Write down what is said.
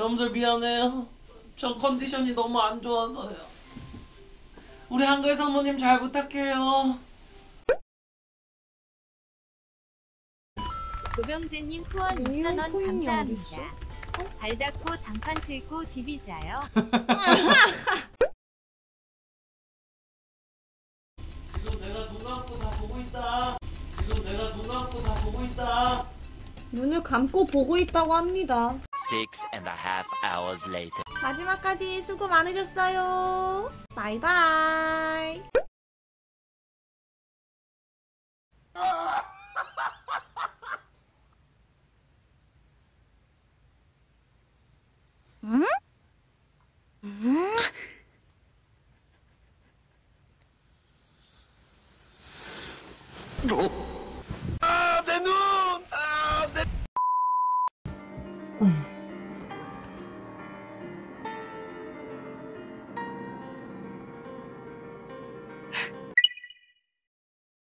여러분들 미안해요. 전 컨디션이 너무 안 좋아서요. 우리 한글 사모님 잘 부탁해요. 조병재님 후원 2,000원 감사합니다. 발 닦고 장판 틀고 디비자요. 지금 내가 눈 감고 다 보고 있다. 지금 내가 눈 감고 다 보고 있다. 눈을 감고 보고 있다고 합니다. 6.5 hours later. 마지막까지 수고 많으셨어요. 바이바이. 응? 아, 내 눈! 아, 내...